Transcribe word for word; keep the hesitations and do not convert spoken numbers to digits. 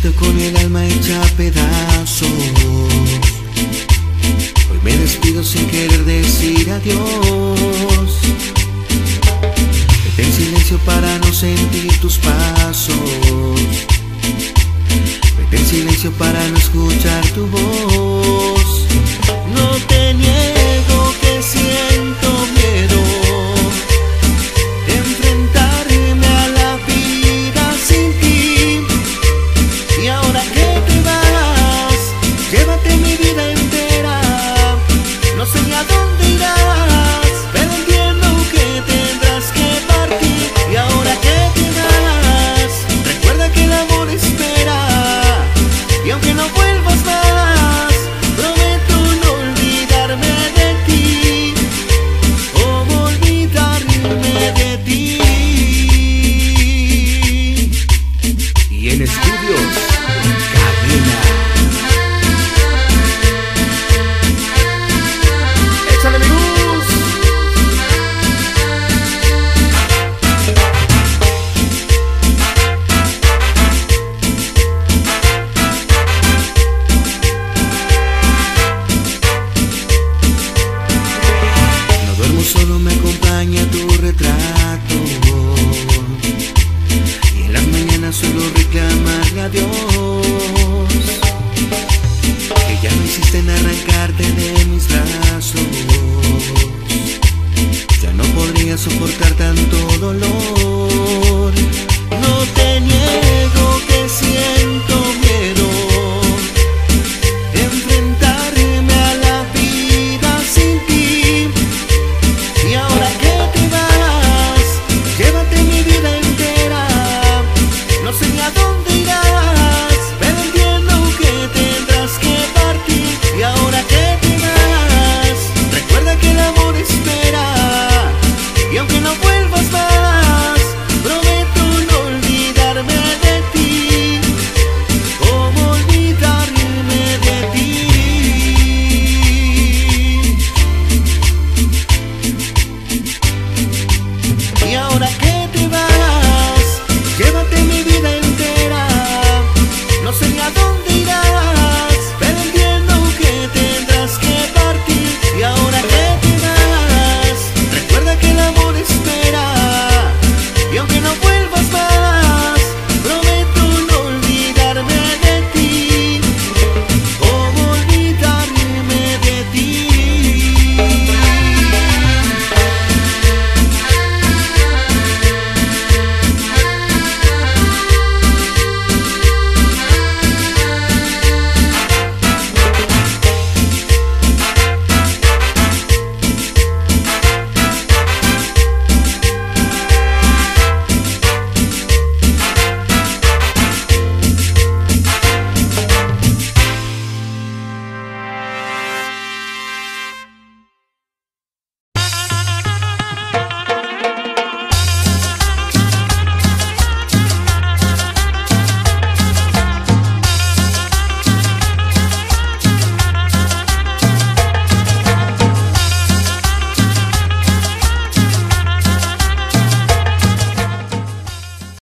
siento con el alma hecha a pedazos. Hoy me despido sin querer decir adiós. Vete en silencio para no sentir tus pasos. Vete en silencio para no escuchar tu voz. No te niego que siento miedo de enfrentarme a la vida sin ti. Y ahora que te vas, llévate mi vida entera. No sé a dónde irás, pero entiendo que tendrás que partir. Y ahora que te vas, recuerda que el amor espera. Y aunque no vuelvas más, prometo no olvidarme de ti, o olvidarme de ti. Y en estudios, Cabina. ¡Échale mi luz! No duermo solo, me acompaña tu retrato. Y en las mañanas solo reclamarle a Dios que ya no insiste en arrancarte de mis brazos. Ya no podría soportar tanto dolor.